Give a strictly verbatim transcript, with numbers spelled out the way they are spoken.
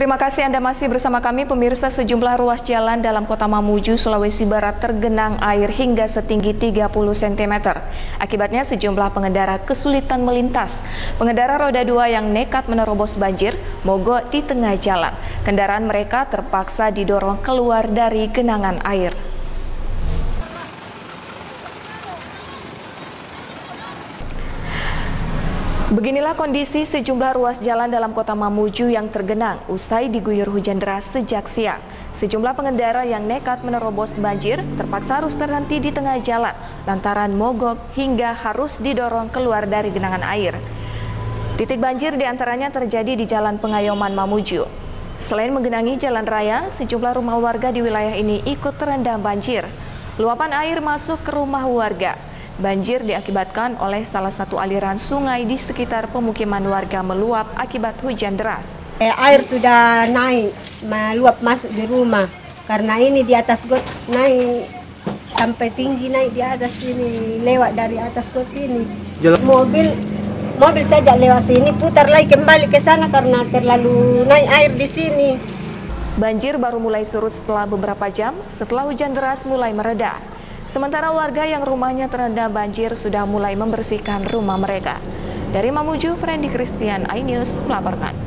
Terima kasih Anda masih bersama kami pemirsa. Sejumlah ruas jalan dalam kota Mamuju, Sulawesi Barat tergenang air hingga setinggi tiga puluh sentimeter. Akibatnya sejumlah pengendara kesulitan melintas. Pengendara roda dua yang nekat menerobos banjir mogok di tengah jalan. Kendaraan mereka terpaksa didorong keluar dari genangan air. Beginilah kondisi sejumlah ruas jalan dalam kota Mamuju yang tergenang usai diguyur hujan deras sejak siang. Sejumlah pengendara yang nekat menerobos banjir terpaksa harus terhenti di tengah jalan lantaran mogok hingga harus didorong keluar dari genangan air. Titik banjir diantaranya terjadi di Jalan Pengayoman Mamuju. Selain menggenangi jalan raya, sejumlah rumah warga di wilayah ini ikut terendam banjir. Luapan air masuk ke rumah warga. Banjir diakibatkan oleh salah satu aliran sungai di sekitar pemukiman warga meluap akibat hujan deras. Air sudah naik, meluap masuk di rumah. Karena ini di atas got naik sampai tinggi, naik di atas sini, lewat dari atas got ini. Mobil mobil saja lewat sini, putar lagi kembali ke sana karena terlalu naik air di sini. Banjir baru mulai surut setelah beberapa jam setelah hujan deras mulai mereda. Sementara warga yang rumahnya terendam banjir sudah mulai membersihkan rumah mereka. Dari Mamuju, Fendi Christian, iNews melaporkan.